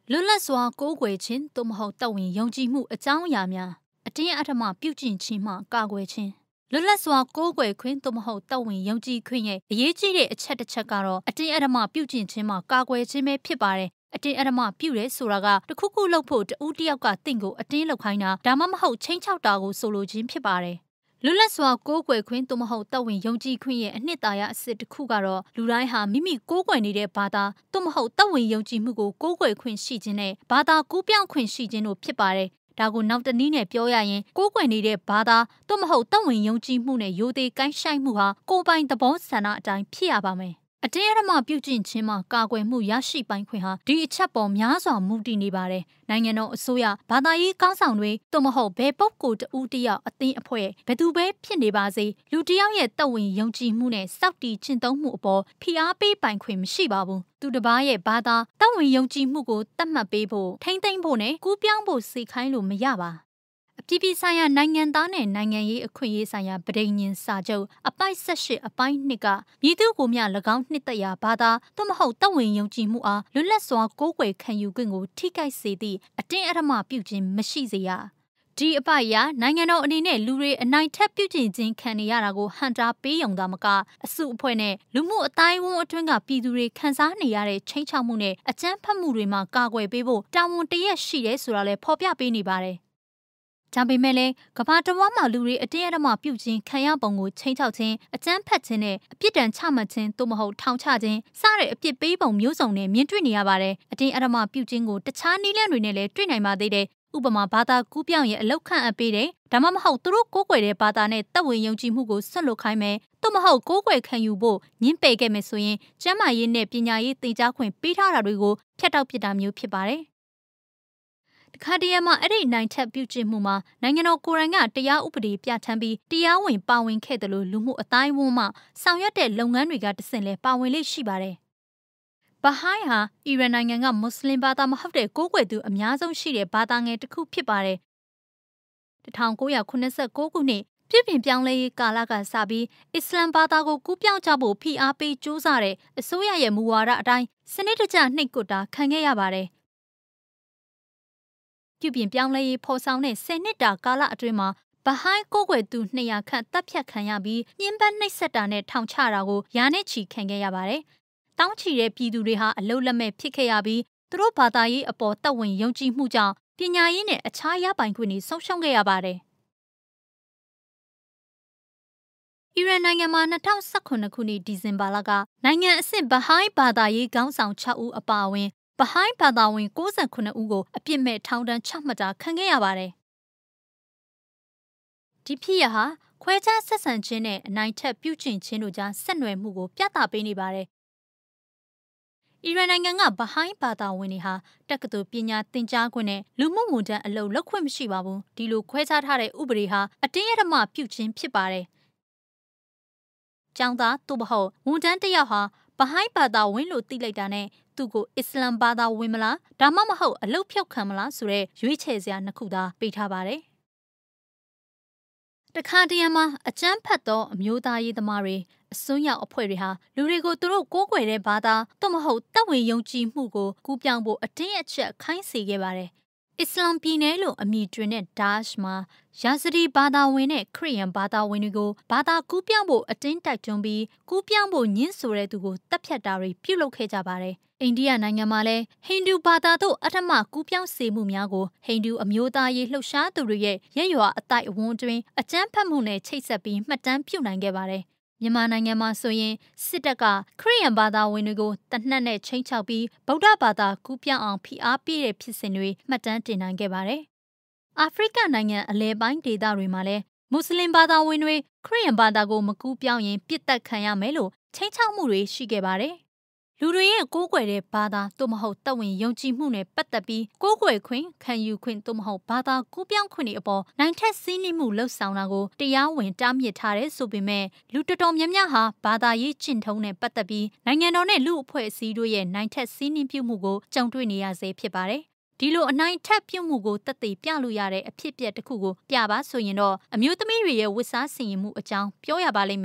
လွတ်လပ်စွာကိုးကွယ်ခြင်းသို့မဟုတ်တဝင်ယုံကြည်မှုအကြောင်းအရာများအတင်းအဓမ္မပြုကျင့်ခြင်းမှကာကွယ်ခြင်းလွတ်လပ်စွာကိုးကွယ်ခွင့်သို့မဟုတ်တဝင်ယုံကြည်ခွင့်ရဲ့အရေးကြီးတဲ့အချက်တစ်ချက်ကတော့အတင်းအဓမ္မပြုကျင့်ခြင်းမှကာကွယ်ခြင်းပဲဖြစ်ပါတယ်အတင်းအဓမ္မပြုတယ်ဆိုတာကတခုခုလုပ်ဖို့တဦးတယောက်ကတင့်ကိုအတင်းလုပ်ခိုင်းတာဒါမှမဟုတ်ချိန်ချောက်တာကိုဆိုလိုခြင်းဖြစ်ပါတယ်လွတ်လပ်စွာကိုးကွယ်ခွင့်သို့မဟုတ်တဝင်ယုံကြည်ခွင့်ရဲ့အနှစ်သာရအစစ်တစ်ခုကတော့လူတိုင်းဟာမိမိကိုးကွယ်နေတဲ့ဘာသာသို့မဟုတ်တဝင်ယုံကြည်မှုကိုကိုးကွယ်ခွင့်ရှိခြင်းနဲ့ဘာသာကူးပြောင်းခွင့်ရှိခြင်းတို့ဖြစ်ပါတယ်။ဒါကိုနောက်တနည်းနဲ့ပြောရရင်ကိုးကွယ်နေတဲ့ဘာသာသို့မဟုတ်တဝင်ယုံကြည်မှုနဲ့ယိုသေးကိုင်းဆိုင်မှုဟာကိုယ်ပိုင်သဘောဆန္ဒအတိုင်းဖြစ်ရပါမယ်။အတင်းအဓမ္မပြုကျင့်ခြင်းမှာကာကွယ်မှုရရှိပိုင်ခွင့်ဟာဒီအချက်ပေါ်များစွာမူတည်နေပါတယ်။နိုင်ငံတော်အစိုးရဘာသာရေးကောင်းဆောင်တွေသို့မဟုတ်ဘယ်ပုဂ္ဂိုလ်တဦးတယောက်အသင်းအဖွဲ့ဘယ်သူပဲဖြစ်နေပါစေလူတယောက်ရဲ့တဝင်ယုံကြည်မှုနဲ့စောင့်တည်ကျင့်သုံးမှုအပေါ်ဖိအားပေးပိုင်ခွင့်မရှိပါဘူး။သူတစ်ပါးရဲ့ဘာသာတဝင်ယုံကြည်မှုကိုသတ်မှတ်ပေးဖို့ထိမ့်သိမ့်ဖို့နဲ့ကူးပြောင်းဖို့စေခိုင်းလို့မရပါ။အပြည်ပြည်ဆိုင်ရာနိုင်ငံသားနဲ့နိုင်ငံရေးအခွင့်အရေးဆိုင်ရာပဋိညာဉ်စာချုပ်အပိုက်18အပိုင်း2ကမည်သူကိုမျှ၎င်းနှစ်သက်ရာဘာသာသို့မဟုတ်တဝင်ယုံကြည်မှုအားလွတ်လပ်စွာကိုးကွယ်ခံယူခွင့်ကိုထိခိုက်စေသည့်အတင်းအဓမ္မပြုခြင်းမရှိစေရဒီအပိုက်အရနိုင်ငံတော်အနေနဲ့လူတွေအနိုင်ထက်ပြုကျင့်ခြင်းခံနေရတာကိုဟန်တာပေးယုံသာမကအစုအဖွဲ့နဲ့လူမှုအတိုင်းအဝန်းအတွင်းကပြည်သူတွေခံစားနေရတဲ့ချိန်ချောက်မှုနဲ့အကြမ်းဖက်မှုတွေမှာကာကွယ်ပေးဖို့တာဝန်တရက်ရှိတယ်ဆိုတာလည်းဖော်ပြပေးနေပါတယ်ဒါပေမဲ့လည်းကမ္ဘာတစ်ဝန်းမှာလူတွေအတင်းအဓမ္မပြုခြင်းခံရပုံကိုချိန်ချောက်ခြင်းအကြမ်းဖက်ခြင်းနဲ့အပြစ်ဒဏ်ချမှတ်ခြင်းသို့မဟုတ်ထောင်ချခြင်းစတဲ့အပြစ်ပေးပုံမျိုးစုံနဲ့မြင်တွေ့နေရပါတယ်အတင်းအဓမ္မပြုခြင်းကိုတခြားနည်းလမ်းတွေနဲ့လည်းတွေ့နိုင်ပါသေးတယ်ဥပမာဘာသာကူးပြောင်းရဲ့အလောက်ခန့်အပ်ပေးတယ်ဒါမှမဟုတ်သူတို့ကိုးကွယ်တဲ့ဘာသာနဲ့တပ်ဝင်ယုံကြည်မှုကိုဆွတ်လွတ်ခိုင်းမယ်သို့မဟုတ်ကိုးကွယ်ခံယူဖို့ညှင်းပယ်ခဲ့မယ်ဆိုရင်ကျန်းမာရေးနဲ့ပညာရေးသင်ကြားခွင့်ပေးထားတာတွေကိုဖျက်တောက်ပစ်တာမျိုးဖြစ်ပါတယ်တခါတရံမှာအဲ့ဒီနိုင်ထက်ပြုကျင့်မှုမှာနိုင်ငံတော်ကိုယ်တိုင်ကတရားဥပဒေပြဋ္ဌာန်းပြီးတရားဝင်ပါဝင်ခဲ့တယ်လို့လူမှုအတိုင်းအဝန်းမှဆောင်ရွက်တဲ့လုပ်ငန်းတွေကတဆင့်လဲပါဝင်လေးရှိပါတယ်။ဘဟိုင်းဟာအီရန်နိုင်ငံကမွတ်စလင်ဘာသာမဟုတ်တဲ့ကိုးကွယ်သူအများဆုံးရှိတဲ့ဘာသာငယ်တစ်ခုဖြစ်ပါတယ်။1989ခုနှစ်ပြည်ပြင်ပြောင်းလဲရေးကာလကစပြီးအစ္စလမ်ဘာသာကိုကူးပြောင်းကြဖို့ဖိအားပေးကြိုးစားတဲ့အစိုးရရဲ့မူဝါဒအတိုင်းစနစ်တကျနှိပ်ကွပ်တာခံခဲ့ရပါတယ်။ပြုပြင်ပြောင်းလဲရေးဖော်ဆောင်တဲ့10နှစ်တာကာလအတွင်းမှာဘဟိုင်းကိုးကွယ်သူ200ခန့်တပ်ဖြတ်ခံရပြီးညှဉ်းပန်းနှိပ်စက်တာနဲ့ထောင်ချတာကိုရာနဲ့ချီခံခဲ့ရပါတယ်။တောင်းချီတဲ့ပြည်သူတွေဟာအလုလက်မဲ့ဖြစ်ခဲ့ရပြီးသူတို့ဘာသာရေးအပေါ်တပ်ဝင်ယုံကြည်မှုကြောင့်ပညာရေးနဲ့အခြားရပိုင်ခွင့်တွေဆုံးရှုံးခဲ့ရပါတယ်။အီရန်နိုင်ငံမှာ2019ခုနှစ်ဒီဇင်ဘာလကနိုင်ငံအဆင့်ဘဟိုင်းဘာသာရေးခေါင်းဆောင်6ဦးအပါအဝင်ဘဟိုင်းဘာသာဝင်69ဦးကိုအပြစ်မဲ့ထောင်ဒဏ်ချမှတ်တာခံခဲ့ရပါတယ်။ဒီဖြစ်ရဟာခွဲခြားဆက်ဆံခြင်းနဲ့အနိုင်ထက်ပြုကျင့်ခြင်းတို့ကြားဆက်နွယ်မှုကိုပြသပေးနေပါတယ်။အီရန်နိုင်ငံကဘဟိုင်းဘာသာဝင်တွေဟာတက္ကသိုလ်ပညာသင်ကြားခွင့်နဲ့လူမှုဝန်ထမ်းအလုပ်လုပ်ခွင့်မရှိပါဘူး။ဒီလိုခွဲခြားထားတဲ့ဥပဒေဟာအတင်းအဓမ္မပြုခြင်းဖြစ်ပါတယ်။ကျောင်းသားသို့မဟုတ်ဝန်ထမ်းတစ်ယောက်ဟာဘဟိုင်းဘာသာဝင်လို့သိလိုက်တာနဲ့သူ့ကိုအစ္စလမ်ဘာသာဝင်မလားဒါမှမဟုတ်အလုပ်ဖြုတ်ခံမလားဆိုတဲ့ရွေးချယ်စရာနှစ်ခုသာပေးထားပါတယ်။တခါတရံမှာအကျန်းဖတ်သောအမျိုးသားရေးသမားတွေအစွန်းရောက်အဖွဲ့တွေဟာလူတွေကိုသူတို့ကိုးကွယ်တဲ့ဘာသာသို့မဟုတ်တပ်ဝင်ယုံကြည်မှုကိုကူးပြောင်းဖို့အတင်းအကျပ်ခိုင်းစေခဲ့ပါတယ်။အစ္စလာမ်ပြည်နယ်လို့အမည်တွင်တဲ့ဒါရှ်မှာယာဇဒီဘာသာဝင်နဲ့ခရစ်ယာန်ဘာသာဝင်တွေကိုဘာသာကူးပြောင်းဖို့အတင်းတိုက်တွန်းပြီးကူးပြောင်းဖို့ညှင်းဆိုတဲ့သူကိုတပ်ဖြတ်တာတွေပြုလုပ်ခဲ့ကြပါတယ်။အိန္ဒိယနိုင်ငံမှာလည်းဟိန္ဒူဘာသာတို့အဓမ္မကူးပြောင်းစေမှုများကိုဟိန္ဒူအမျိုးသားရေးလှုပ်ရှားသူတွေရဲ့ရက်ရွာအတိုက်အဝန်းအတွင်းအကြမ်းဖက်မှုနဲ့ချိတ်ဆက်ပြီးမှတ်တမ်းပြုနိုင်ခဲ့ပါတယ်။မြန်မာနိုင်ငံမှာဆိုရင်စစ်တပ်ကခရစ်ယာန်ဘာသာဝင်တွေကိုတနက်နဲ့ချိန်ချောက်ပြီးဗုဒ္ဓဘာသာကူးပြောင်းအောင်ဖိအားပေးတဲ့ဖြစ်စဉ်တွေမှတ်တမ်းတင်နိုင်ခဲ့ပါတယ်။အာဖရိကနိုင်ငံအလဲပိုင်းဒေသတွေမှာလည်းမွတ်စလင်ဘာသာဝင်တွေခရစ်ယာန်ဘာသာကိုမကူးပြောင်းရင်ပြစ်ဒဏ်ခံရမယ်လို့ချိန်ချောက်မှုတွေရှိခဲ့ပါတယ်။လူတွေရဲ့ကိုးကွယ်တဲ့ဘာသာသို့မဟုတ်တပ်ဝင်ယုံကြည်မှုနဲ့ပတ်သက်ပြီးကိုးကွယ်ခွင့်ခံယူခွင့်သို့မဟုတ်ဘာသာကူးပြောင်းခွင့်တွေအပေါ်နိုင်ထက်စီးနှင်းမှုလှုပ်ဆောင်တာကိုတရားဝင်တားမြစ်ထားတဲ့ဆိုပေမဲ့လူတော်တော်များများဟာဘာသာရေးကျင့်ထုံးနဲ့ပတ်သက်ပြီးနိုင်ငံတော်နဲ့လူအဖွဲ့အစည်းတို့ရဲ့နိုင်ထက်စီးနှင်းပြုမှုကိုကြုံတွေ့နေရဆဲဖြစ်ပါတယ်။ဒီလိုအနိုင်ထက်ပြုမှုကိုသက်သေပြလို့ရတဲ့အဖြစ်အပျက်တစ်ခုကိုပြပါဆိုရင်တော့အမျိုးသမီးတွေရဲ့ဝတ်စားဆင်ရင်မှုအကြောင်းပြောရပါလိမ့်မယ်။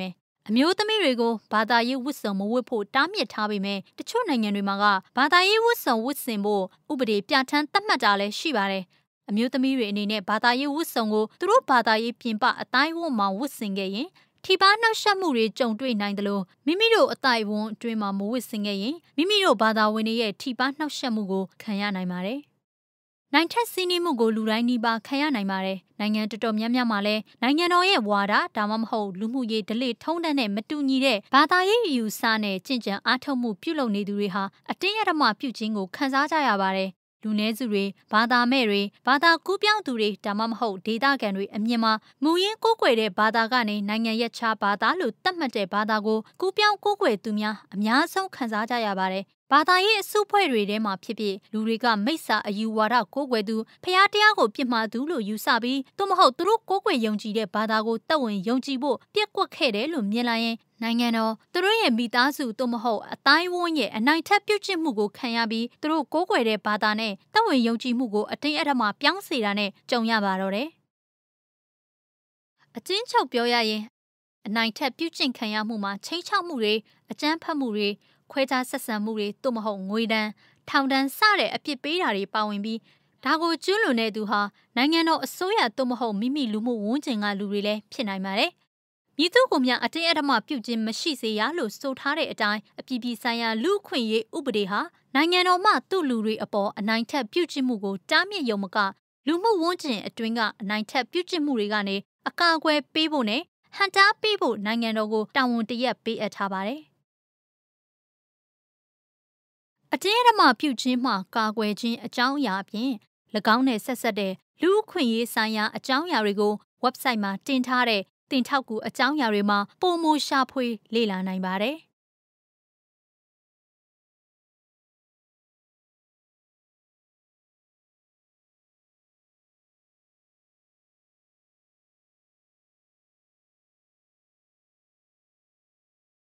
အမျိုးသမီးတွေကိုဘာသာရေးဝတ်စုံမဝတ်ဖို့တားမြစ်ထားပေမဲ့တချို့နိုင်ငံတွေမှာကဘာသာရေးဝတ်စုံဝတ်ဆင်ဖို့ဥပဒေပြဋ္ဌာန်းသတ်မှတ်တာလည်းရှိပါတယ်။အမျိုးသမီးတွေအနေနဲ့ဘာသာရေးဝတ်စုံကိုသူတို့ဘာသာရေးပြင်ပအတိုင်းအဝန်းမှာဝတ်ဆင်ခဲ့ရင်ထိပါနှောက်ယှက်မှုတွေကြုံတွေ့နိုင်တယ်လို့မိမိတို့အတိုင်းအဝန်းအတွင်းမှာမဝတ်ဆင်ခဲ့ရင်မိမိတို့ဘာသာဝင်တွေရဲ့ထိပါနှောက်ယှက်မှုကိုခံရနိုင်ပါတယ်။နိုင်ထက်စီးနှင်းမှုကိုလူတိုင်းနှီးပါခံရနိုင်ပါတယ်။နိုင်ငံတော်တော်များများမှာလည်းနိုင်ငံတော်ရဲ့ဝါဒဒါမှမဟုတ်လူမှုရေးဓလေ့ထုံးတမ်းနဲ့မတူညီတဲ့ဘာသာရေးအယူဆနဲ့ကျင့်ကြံအားထုတ်မှုပြုလုပ်နေသူတွေဟာအတင်းအဓမ္မပြုခြင်းကိုခံစားကြရပါတယ်။လူနည်းစုတွေဘာသာမဲ့တွေဘာသာကူးပြောင်းသူတွေဒါမှမဟုတ်ဒေသခံတွေအမြင်မှာမူရင်းကိုးကွယ်တဲ့ဘာသာကနေနိုင်ငံရဲ့ခြားဘာသာလို့သတ်မှတ်တဲ့ဘာသာကိုကူးပြောင်းကိုးကွယ်သူများအများဆုံးခံစားကြရပါတယ်။ဘာသာရေးအစုအဖွဲ့တွေထဲမှာဖြစ်ဖြစ်လူတွေကမိစ္ဆာအယူဝါဒကိုးကွယ်သူဖျားတရားကိုပြစ်မှားသူလို့ယူဆပြီးသို့မဟုတ်သူတို့ကိုးကွယ်ယုံကြည်တဲ့ဘာသာကိုတက်ဝင်ယုံကြည်ဖို့ပြက်ကွက်ခဲ့တယ်လို့မြင်လာရင်နိုင်ငံတော်သူတို့ရဲ့မိသားစုသို့မဟုတ်အတိုင်းဝန်းရဲ့အနိုင်ထက်ပြုတ်ကျင့်မှုကိုခံရပြီးသူတို့ကိုးကွယ်တဲ့ဘာသာနဲ့တက်ဝင်ယုံကြည်မှုကိုအတင်းအဓမ္မပြောင်းစေတာနဲ့ကြုံရပါတော့တယ်။အချင်းချုပ်ပြောရရင်အနိုင်ထက်ပြုတ်ကျင့်ခံရမှုမှာချိန်ချောက်မှုတွေအကြမ်းဖက်မှုတွေခွဲခြားဆက်ဆံမှုတွေသို့မဟုတ်ငွေဒဏ်ထောင်ဒဏ်စတဲ့အပြစ်ပေးတာတွေပါဝင်ပြီးဒါကိုကျူးလွန်တဲ့သူဟာနိုင်ငံတော်အစိုးရသို့မဟုတ်မိမိလူမှုဝန်းကျင်ကလူတွေလည်းဖြစ်နိုင်ပါတယ်။မည်သူကိုမျှအတင်းအဓမ္မပြုခြင်းမရှိစေရလို့ဆိုထားတဲ့အတိုင်းအပြည်ပြည်ဆိုင်ရာလူ့အခွင့်အရေးဥပဒေဟာနိုင်ငံတော်မှသူ့လူတွေအပေါ်အနိုင်ထက်ပြုခြင်းမှုကိုတားမြစ်ရုံမကလူမှုဝန်းကျင်အတွင်းကအနိုင်ထက်ပြုခြင်းမှုတွေကနေအကာအကွယ်ပေးဖို့နဲ့ဟန်တားပေးဖို့နိုင်ငံတော်ကိုတာဝန်တရက်ပေးအပ်ထားပါတယ်။အတင်းအဓမ္မပြုခြင်းမှကာကွယ်ခြင်းအကြောင်းအရာအပြင်၎င်းနဲ့ဆက်ဆက်တဲ့လူ့အခွင့်အရေးဆိုင်ရာအကြောင်းအရာတွေကို website မှာတင်ထားတဲ့တင်ထောက်ကူအကြောင်းအရာတွေမှာပိုမိုရှာဖွေလေ့လာနိုင်ပါတယ်။